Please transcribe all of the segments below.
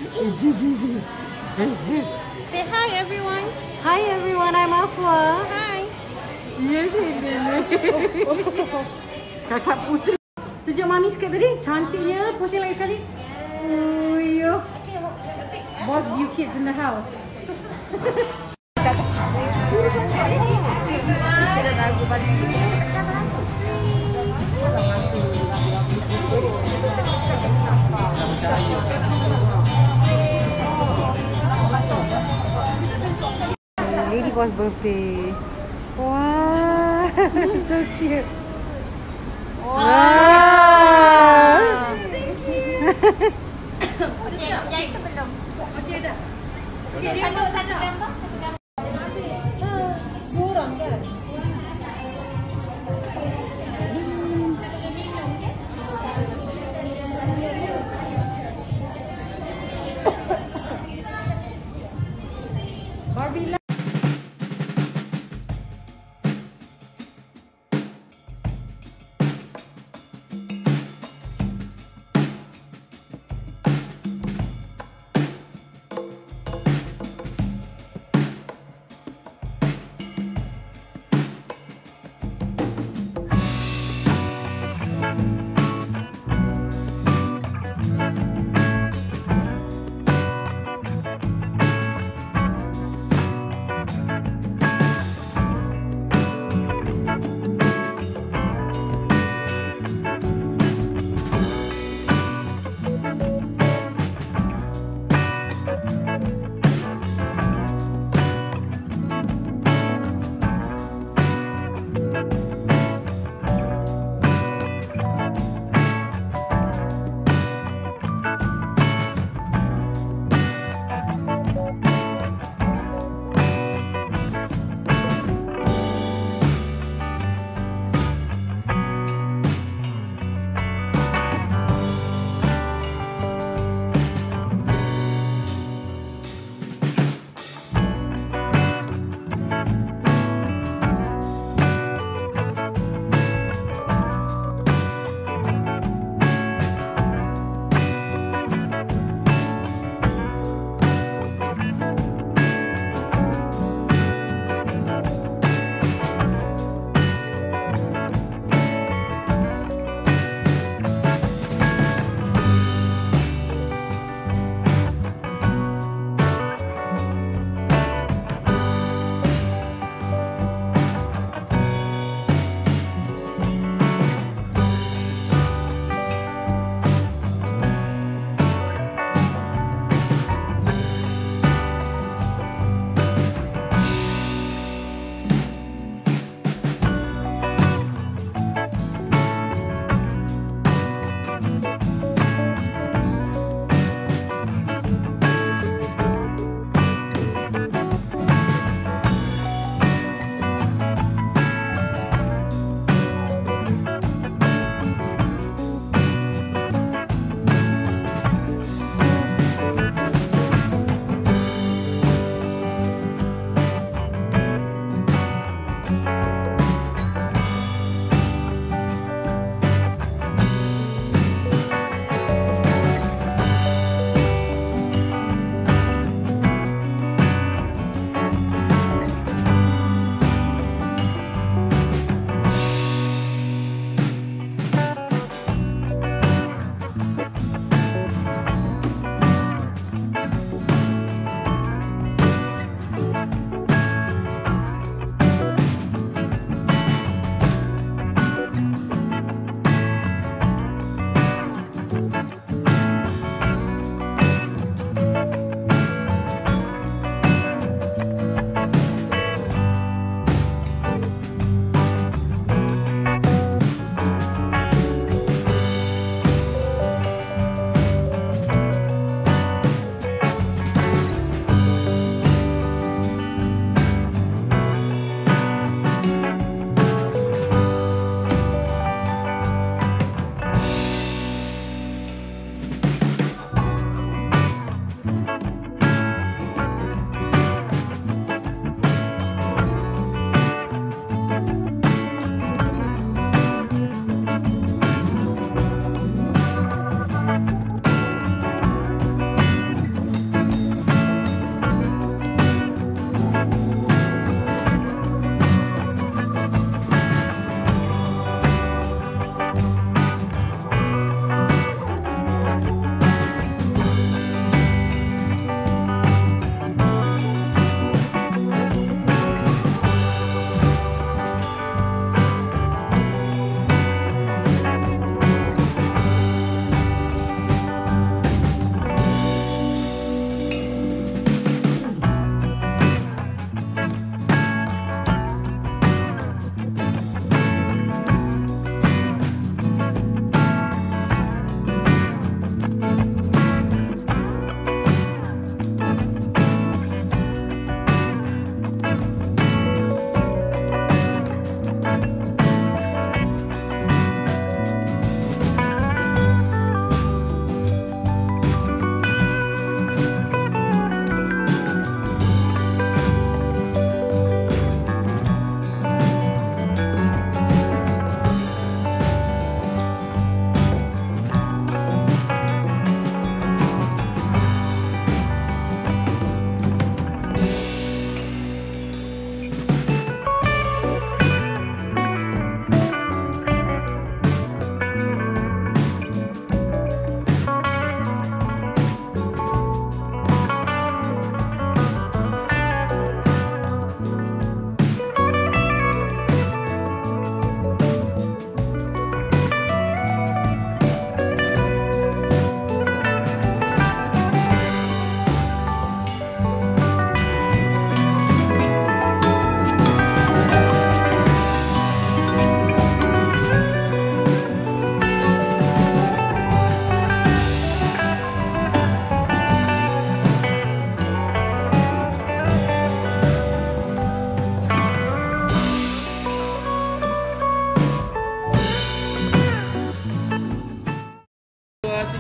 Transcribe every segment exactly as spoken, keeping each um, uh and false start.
Say hi everyone. Hi everyone, I'm Afwa. Hi. Yes, Kakak Putri. Tunjuk mami sikit tadi. Cantiknya. Pose lagi sekali. Oh, yo. Boss view kids in the house. Lady boss birthday. Wow, so cute. Wow. Thank you. Okey, yang itu belum. Okey dah. Okey, satu satu gambar, satu gambar. Kurang kan? Minum kan? Barbie.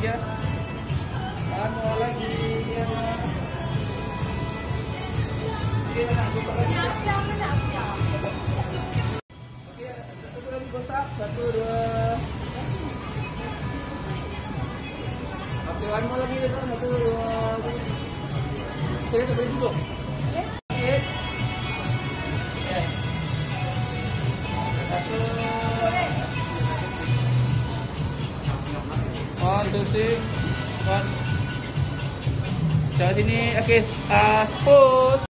ya. One more lagi. Okey, nak buka lagi. Okey, satu lagi kotak. Satu, dua. Okey, one more lagi dah. Satu, dua. Okey, kita boleh duduk. Okey. Okey. Satu. One, two, three. One. Cara sini. Okey, uh, pose.